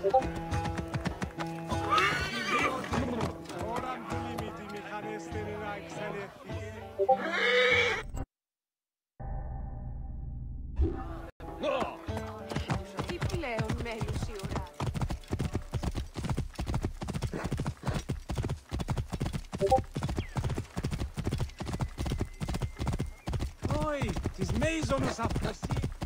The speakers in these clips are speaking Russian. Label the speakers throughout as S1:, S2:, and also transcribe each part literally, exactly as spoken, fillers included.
S1: Τι πλέον μέλους η ώρα.
S2: Oi, τις μέιζονος αυτασί.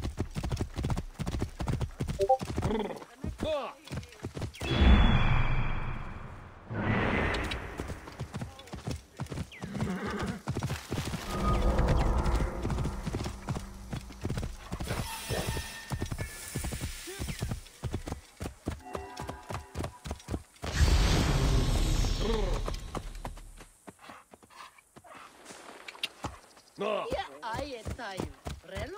S3: Ja, ai, etai. Relo?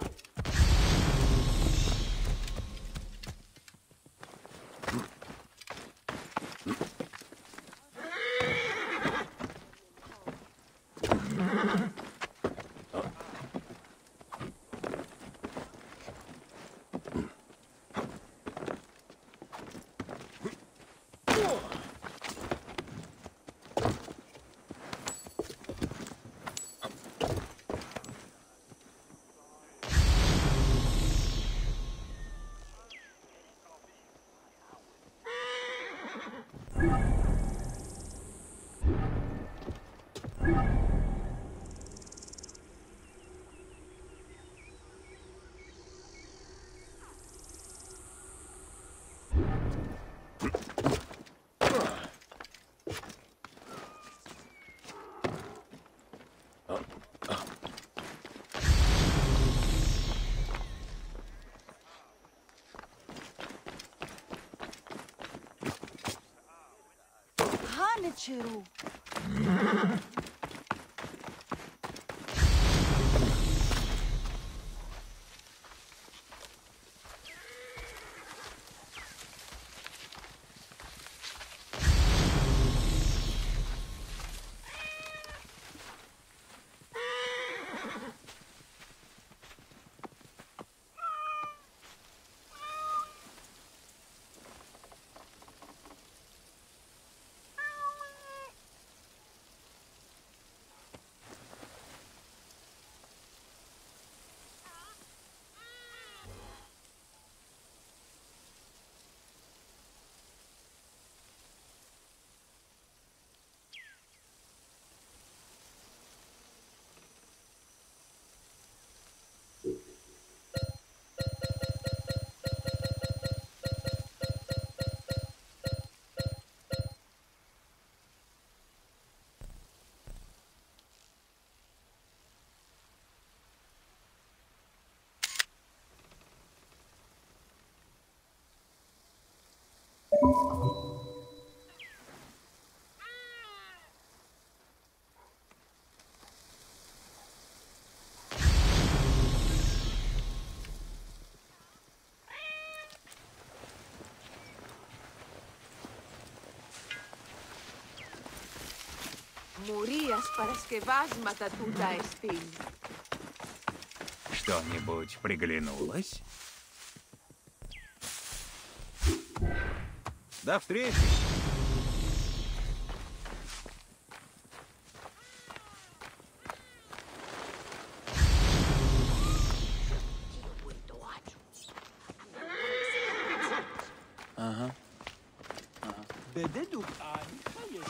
S1: Χάνε τσερού. Μουρίας παρασκευάσματα τούτα εστίν.
S4: Что-нибудь приглянулось? До встречи! Ага. Ага.
S2: Бедеду, а не хаешь.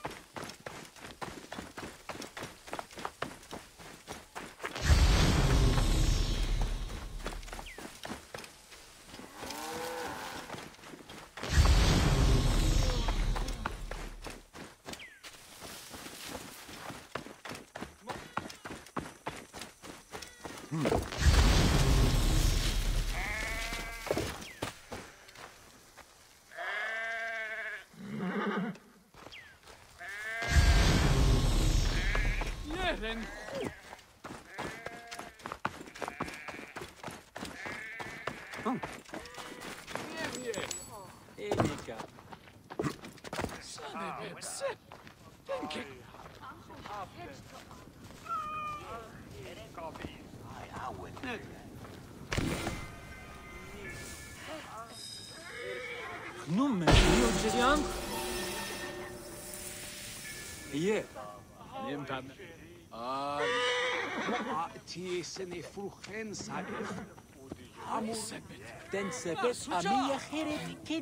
S2: Leren. Elika. Sane hepsi. Denke. נו, מביאו ג'יאן? יהיה. נמתם. אה...
S5: תייסן אפרוחן סייף.
S2: Den sebet ami אחרת כד...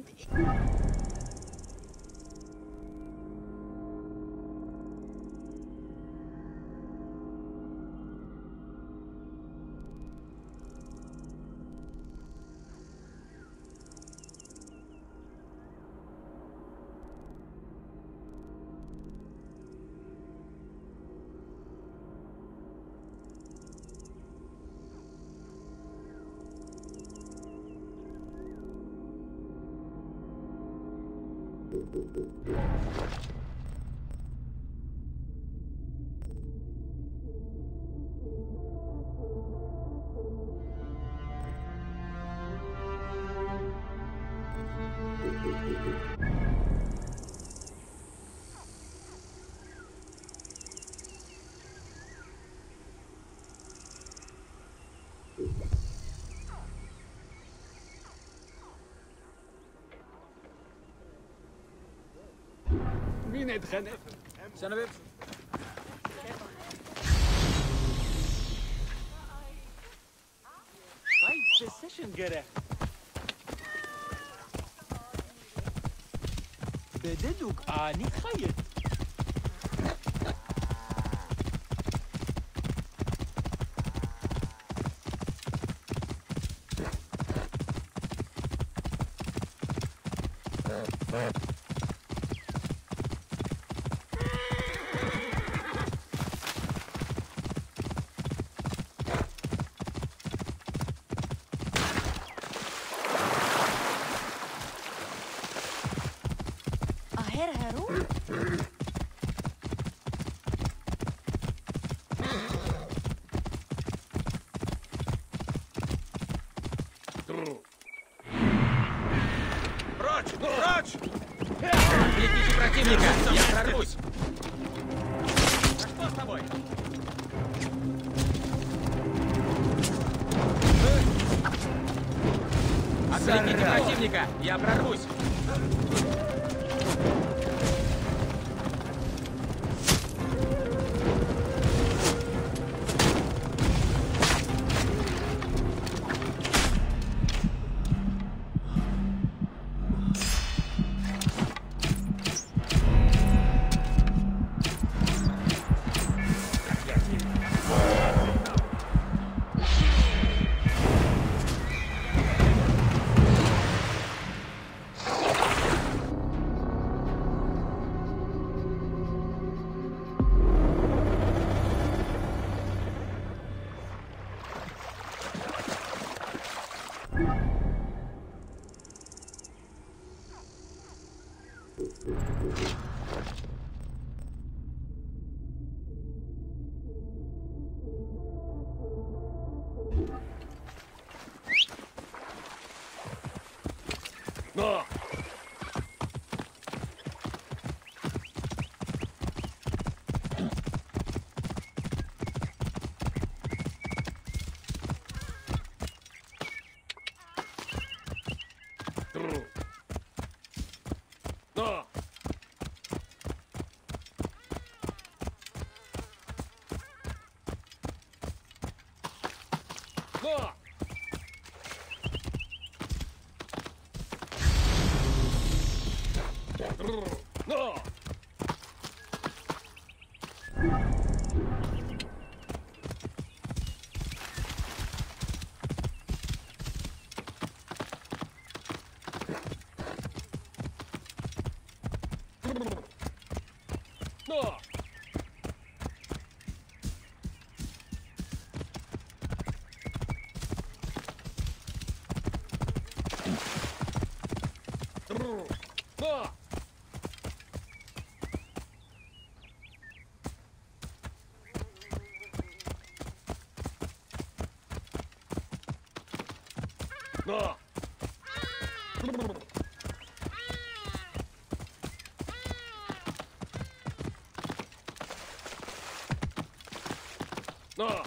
S5: מי נתחנף?
S2: سنبب Ay, precision göre. Bededuk ani hayır.
S3: Aher Haru?
S6: Прочь! Прочь! Отвлеките противника! Я прорвусь! А что с тобой? Отвлеките противника! Я прорвусь!
S5: Но! Но! Но! No! No! No! No! No!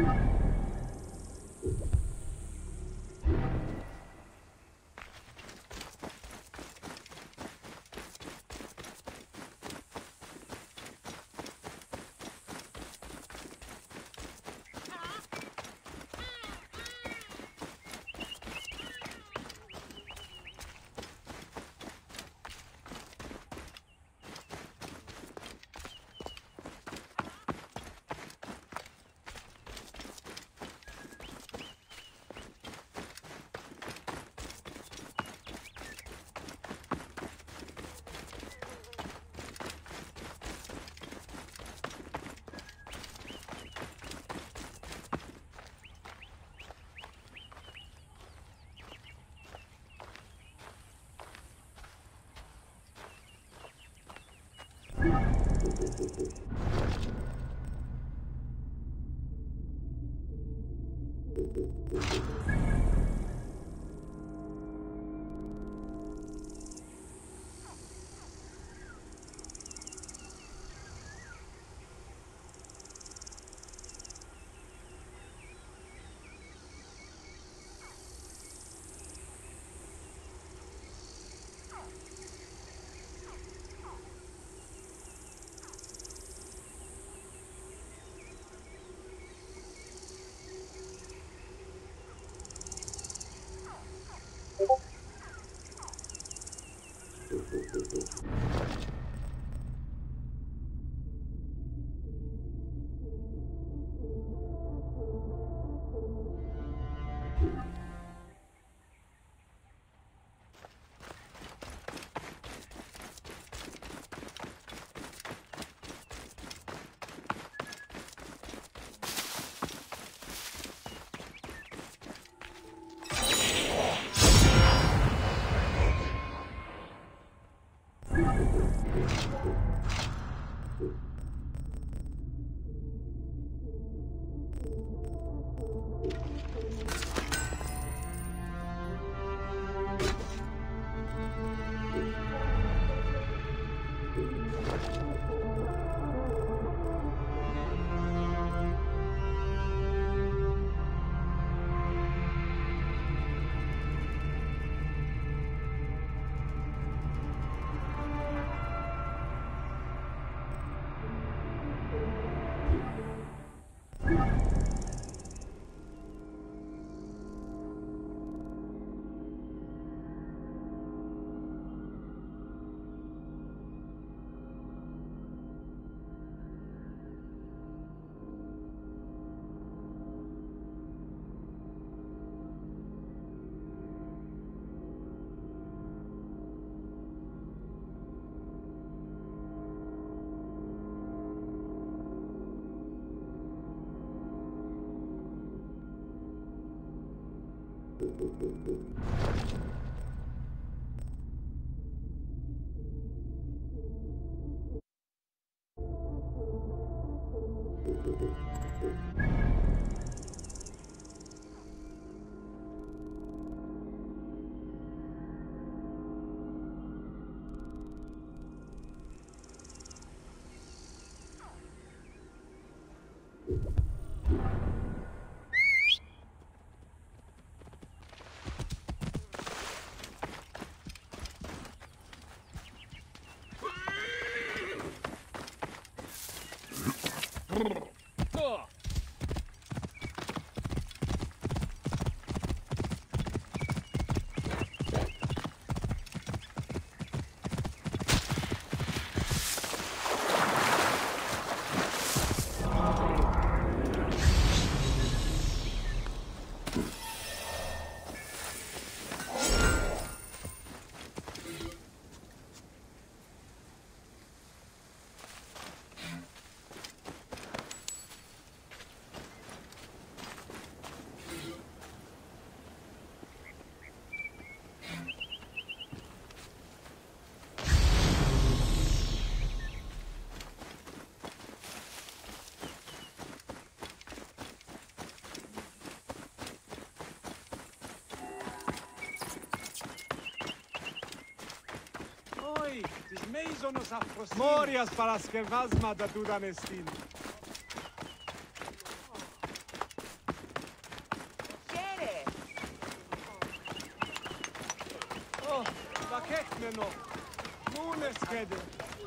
S7: Morias para skevazma da dudanestin.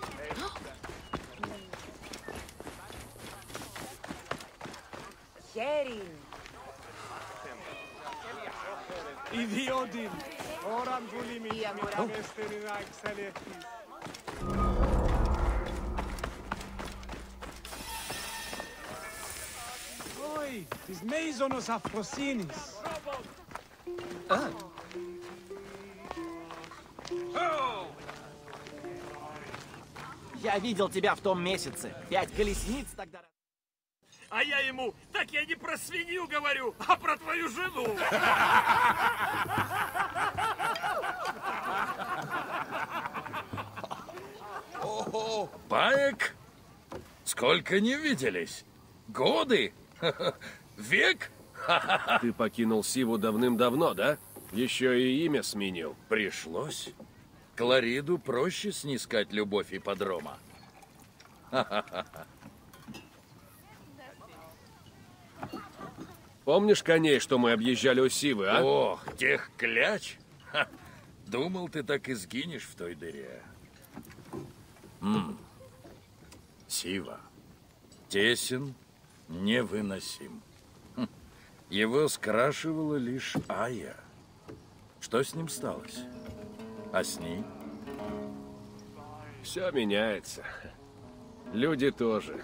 S1: Χέρι.
S2: Ιδιότην. Ώραν πολύ μη.
S1: Η αγορά.
S2: Εστερινά εξαλεύτης. Oi, της μέιζονος αφροσύνης.
S7: Я видел тебя в том месяце. Пять колесниц тогда...
S5: А я ему, так я не про свинью говорю, а про твою жену.
S8: Баек? Сколько не виделись? Годы? Век?
S5: Ты покинул Сиву давным-давно, да? Еще и имя сменил.
S8: Пришлось. Клариду проще снискать любовь ипподрома.
S5: Помнишь коней, что мы объезжали у Сивы, а?
S8: Ох, тех кляч? Ха, думал, ты так и сгинешь в той дыре. М. Сива. Тесен, невыносим. Хм. Его скрашивала лишь Ая. Что с ним сталось? А с ней?
S5: Все меняется. Люди тоже.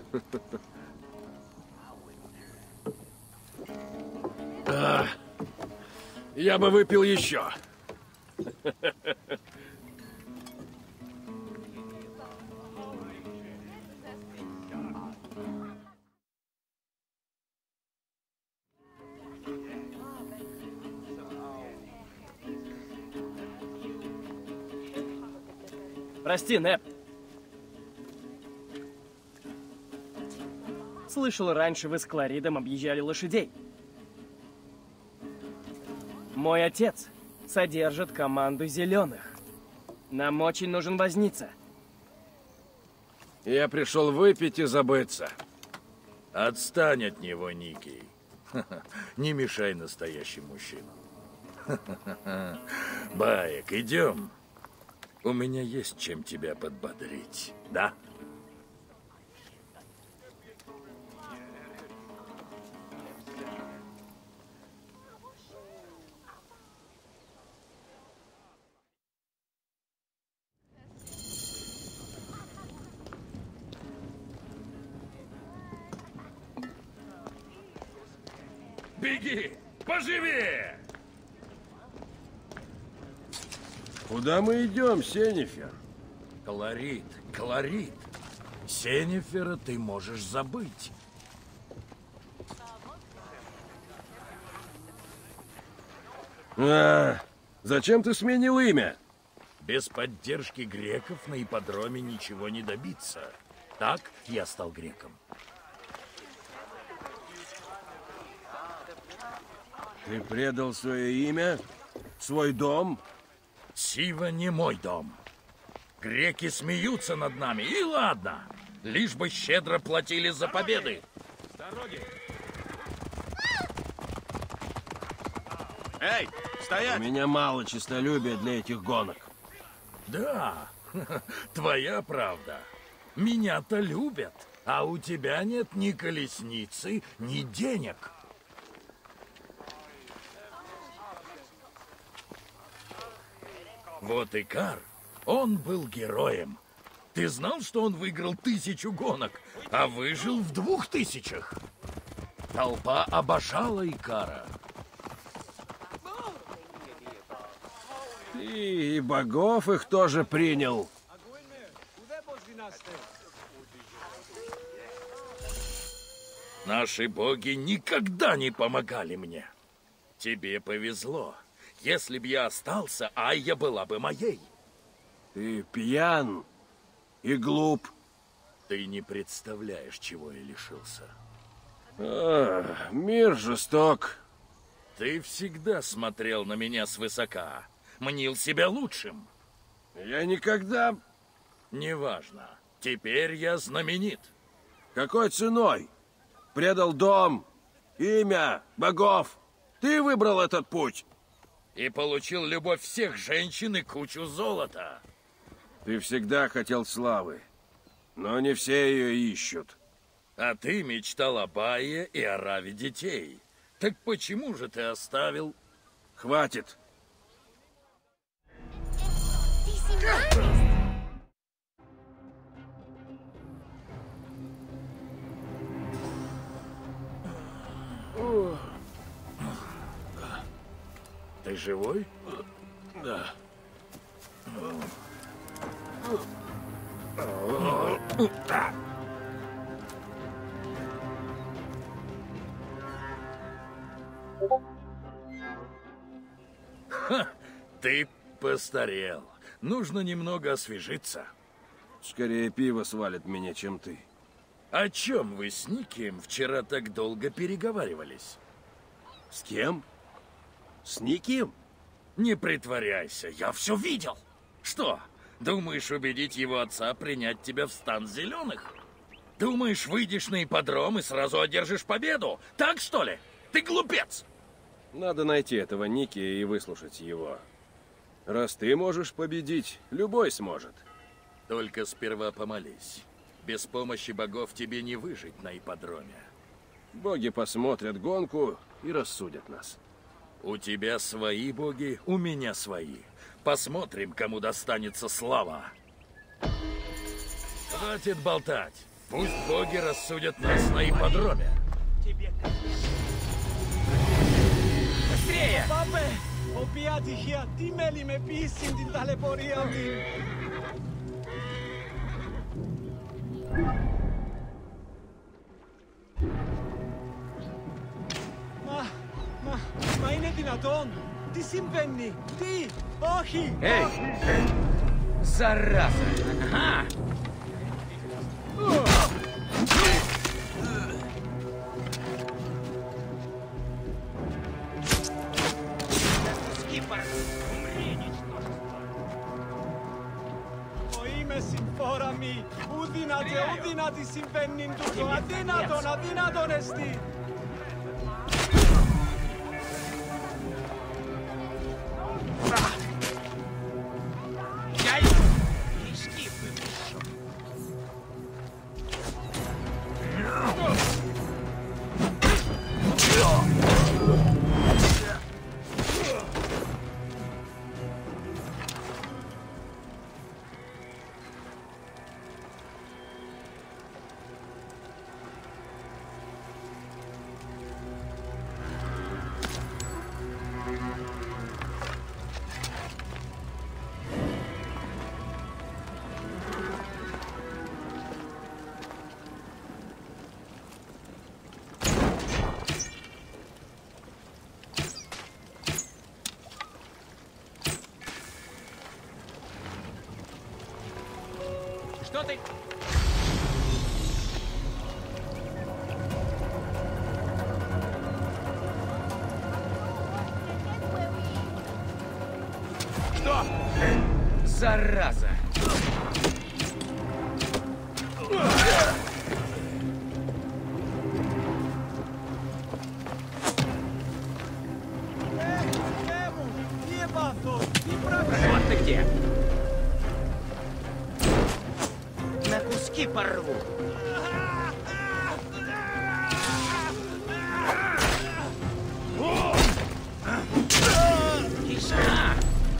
S5: А, я бы выпил еще.
S7: Прости, Нэп. Слышал, раньше вы с Кларидом объезжали лошадей. Мой отец содержит команду зеленых. Нам очень нужен возница.
S5: Я пришел выпить и забыться.
S8: Отстань от него, Ники. Не мешай настоящим мужчинам. Баек, идем. У меня есть чем тебя подбодрить, да? Беги! Поживее!
S5: Куда мы идем, Сенефер?
S8: Кларид, Кларид. Сенефера ты можешь забыть.
S5: А, зачем ты сменил имя?
S8: Без поддержки греков на ипподроме ничего не добиться. Так я стал греком.
S5: Ты предал свое имя? Свой дом?
S8: Сива не мой дом. Греки смеются над нами, и ладно. Лишь бы щедро платили за победы.
S5: С дороги!
S6: Эй, стоять!
S5: У меня мало честолюбия для этих гонок.
S8: Да, твоя правда. Меня-то любят, а у тебя нет ни колесницы, ни денег. Вот Икар, он был героем. Ты знал, что он выиграл тысячу гонок, а выжил в двух тысячах? Толпа обожала Икара.
S5: И, и богов их тоже принял.
S8: Наши боги никогда не помогали мне. Тебе повезло. Если б я остался, Айя была бы моей.
S5: Ты пьян и глуп.
S8: Ты не представляешь, чего я лишился.
S5: А, мир жесток.
S8: Ты всегда смотрел на меня свысока. Мнил себя лучшим.
S5: Я никогда...
S8: Неважно. Теперь я знаменит.
S5: Какой ценой? Предал дом, имя, богов. Ты выбрал этот путь.
S8: И получил любовь всех женщин и кучу золота.
S5: Ты всегда хотел славы. Но не все ее ищут.
S8: А ты мечтал о Бае и о раве детей. Так почему же ты оставил?
S5: Хватит.
S8: Ты живой?
S5: Да.
S8: Ха, ты постарел. Нужно немного освежиться.
S5: Скорее пиво свалит меня, чем ты.
S8: О чем вы с Никием вчера так долго переговаривались?
S5: С кем? С никем?
S8: Не притворяйся, я все видел. Что, думаешь убедить его отца принять тебя в стан зеленых? Думаешь, выйдешь на ипподром и сразу одержишь победу? Так, что ли? Ты глупец!
S5: Надо найти этого Ники и выслушать его. Раз ты можешь победить, любой сможет.
S8: Только сперва помолись. Без помощи богов тебе не выжить на ипподроме.
S5: Боги посмотрят гонку и рассудят нас.
S8: У тебя свои боги, у меня свои. Посмотрим, кому достанется слава. Хватит болтать. Пусть боги рассудят нас на ипподроме.
S7: Быстрее!
S2: Πάμε! Ο ποια τυχαία τι μέλη με πείσιν την ταλαιπωρία την. Μα, μα, μα είναι δυνατόν! Τι συμβαίνει! Τι! Όχι!
S6: Эй! Зараза! Ага!
S2: Ο είμαι συμφόρα μη! Ουδύναται, ουδύνατη συμβαίνει τούτο! Αδύνατον, αδύνατον εστί!
S6: Что ты? Что? Зараза!
S2: Θεέ μου! Τι έπαθω! Τι πράγμα!
S6: Вот ты где! На куски порву! Тишина!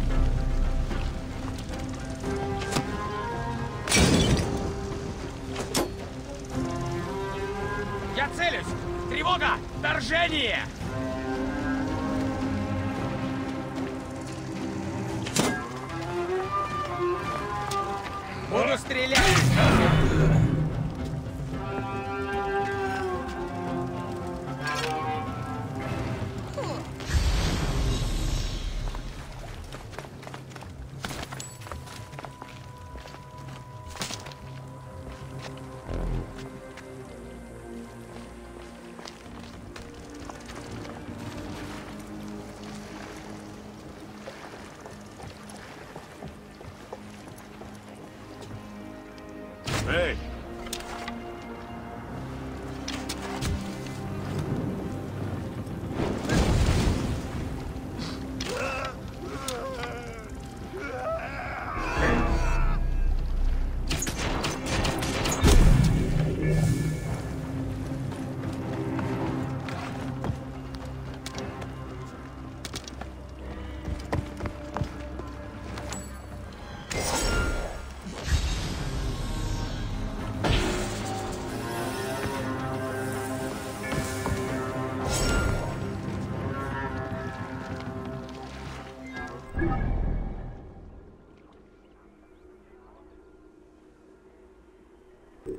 S6: Я целюсь! Тревога! Вторжение! Буду стрелять!
S5: Эй!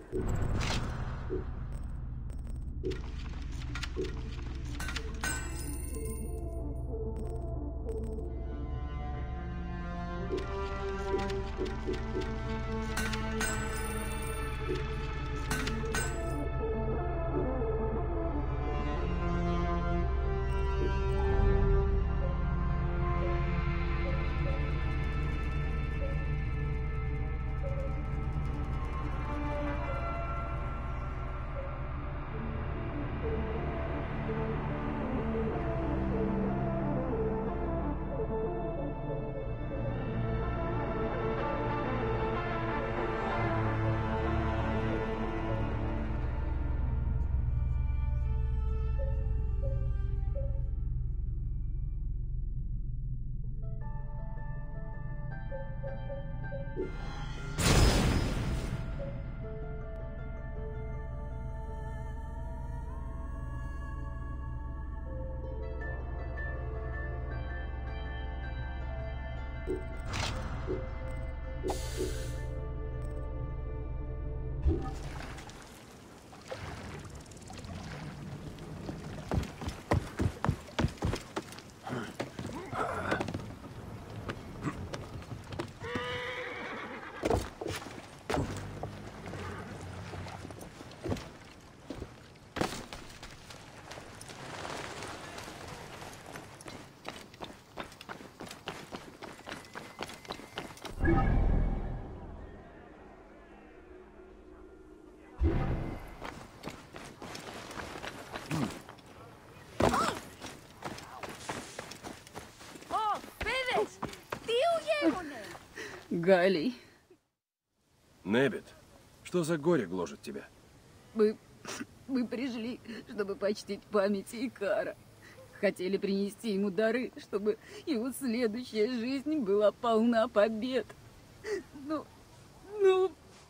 S9: Галий.
S5: Небет, что за горе гложет тебя?
S9: Мы... мы пришли, чтобы почтить память Икара. Хотели принести ему дары, чтобы его следующая жизнь была полна побед. Ну... ну...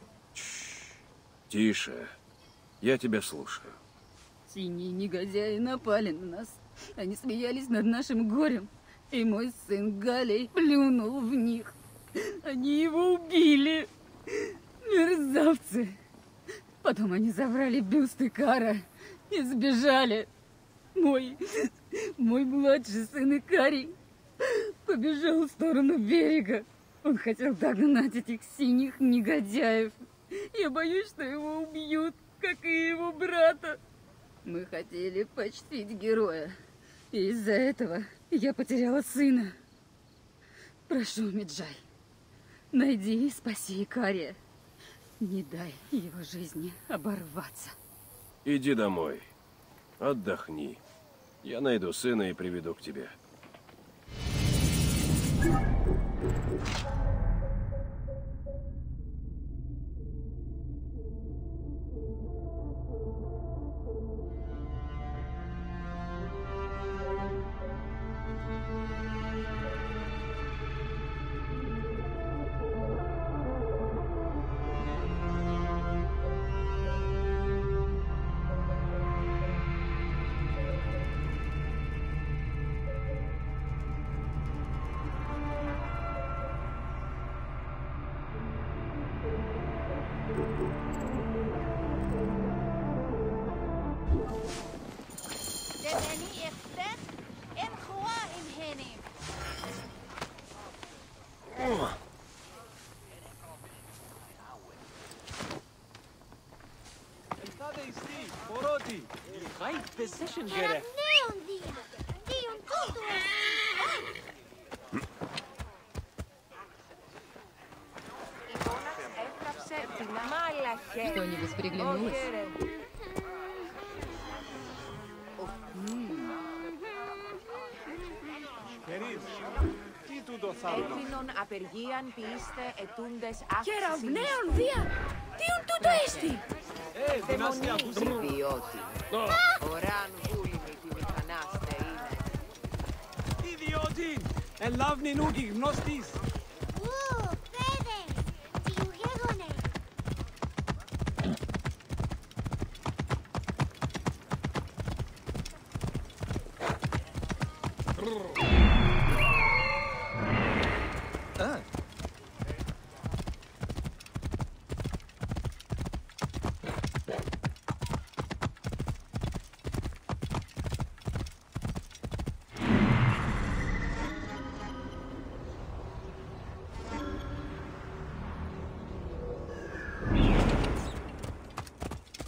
S5: Тише. Я тебя слушаю.
S9: Синие негодяи напали на нас. Они смеялись над нашим горем. И мой сын Галий плюнул в них. Они его убили. Мерзавцы. Потом они забрали бюст Икара и сбежали. Мой... мой младший сын Икарий побежал в сторону берега. Он хотел догнать этих синих негодяев. Я боюсь, что его убьют, как и его брата. Мы хотели почтить героя. И из-за этого я потеряла сына. Прошу, Меджай, найди и спаси Икария. Не дай его жизни оборваться.
S5: Иди домой. Отдохни. Я найду сына и приведу к тебе.
S2: Position gereft.
S9: Что-нибудь приглянулось?
S1: Έτεινον απεργίαν ποιήστε ετούντες αύξησης.
S9: Κεραυνέων δια! Τι ουν τούτο έστι!
S1: Δαιμονείς ιδιώτη. Ωράν βούλημη τη μηχανάστε είναι.
S2: Ιδιώτη! Ελάβνην ούκη γνώστης.
S10: Ου, παιδες! Τι ου γέγονε!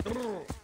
S8: Бррр.